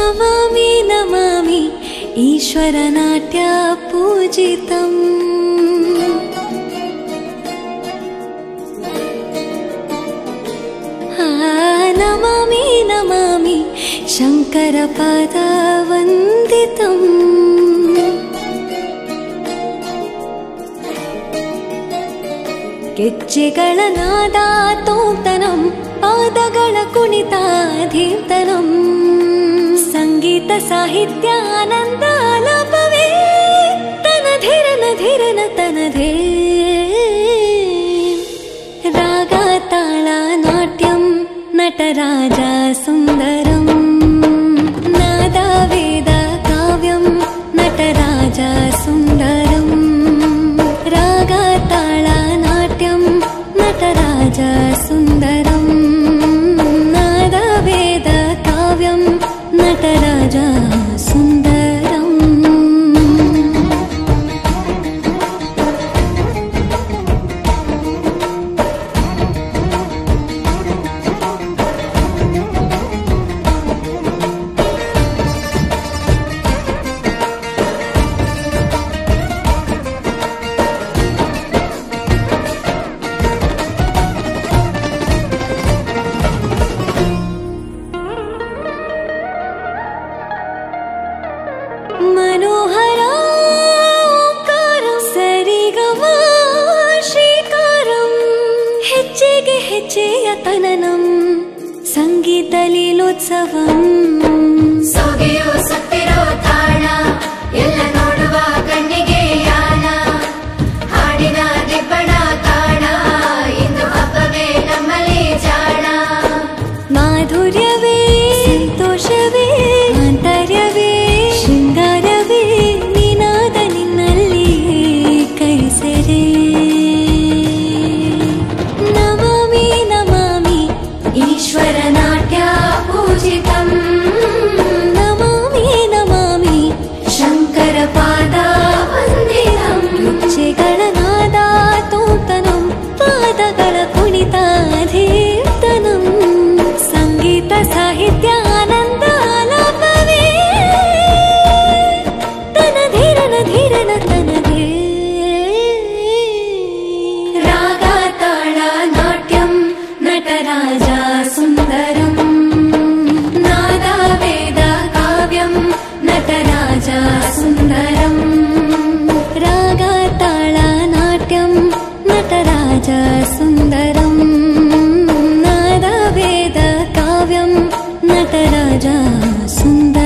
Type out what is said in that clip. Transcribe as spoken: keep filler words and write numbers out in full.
नमामि नमामि ईश्वरनाट्य पूजितम् नमामि नमामि शङ्करपादवन्दितम् ಗೆಜ್ಜೆಗಳ ನಾದ ತೋಂತನಂ ಪಾದಗಳ ಕುಣಿತಾಧೀರ್ತನಂ ಸಂಗೀತ ಸಾಹಿತ್ಯ ಆನಂದ ಆಲಾಪವೇ ತನಧಿರನ ಧಿರನ ತನಧೇ ರಾಗ ತಾಳ ನಾಟ್ಯಂ ನಟರಾಜ ಸುಂದರಂ ನಾದ ವೇದ ಕಾವ್ಯಂ ನಟರಾಜ ಸುಂದರಂ ರಾಗ ತಾಳ ನಾಟ್ಯಂ ನಟರಾಜ ಸುಂದರಂ ನಾದ ವೇದ ಕಾವ್ಯಂ ನಟರಾಜ ಸುಂದರಂ मनोहर ओंकारं सरिगमा श्रीकारं ಹೆಜ್ಜೆಗೆ ಹೆಜ್ಜೆಯ ತನನಂ ಸಂಗೀತ ಲೀಲೋತ್ಸವಂ ಸೊಗೆಯೋ ಸತ್ತಿರೋ ತಾಣ ಎಲ್ಲ ನೋಡುವ ಕಣ್ಣಿಗೆ ಯಾನ ಹಾಡಿನ ದಿಬ್ಬಣ ತಾಣ ಇಂದು ಹಬ್ಬವೇ ನಮ್ಮಲ್ಲಿ ಜಾಣ ಮಾಧುರ್ಯವೇ ಸಂತೋಷವೇ ಆಂತರ್ಯವೇ ಶೃಂಗಾರವೇ ನಿನಾದ ನಿನ್ನಲ್ಲಿ ಕೈಸೆರೆ ನಮಾಮಿ ನಮಾಮಿ ಈಶ್ವರನಾಟ್ಯ ಪೂಜಿತಂ ನಮಾಮಿ ನಮಾಮಿ ಶಂಕರಪಾದ ವಂದಿತಂ ಗೆಜ್ಜೆಗಳ ನಾದ ತೋಂತನಂ ಪಾದಗಳ ಕುಣಿತಾಧೀರ್ತನಂ ಸಂಗೀತ ಸಾಹಿತ್ಯ ಆನಂದ ಆಲಾಪವೇ ತನಧಿರನ ಧಿರನ ತನಧೇ ರಾಗ ತಾಳ ನಾಟ್ಯಂ ನಟರಾಜ ಸುಂದರಂ ನಾದ ವೇದ ಕಾವ್ಯಂ ನಟರಾಜ ಸುಂದರಂ ರಾಗ ತಾಳ ನಾಟ್ಯಂ ನಟರಾಜ ಸುಂದರಂ ನಾದ ವೇದ ಕಾವ್ಯಂ ನಟರಾಜ ಸುಂದರಂ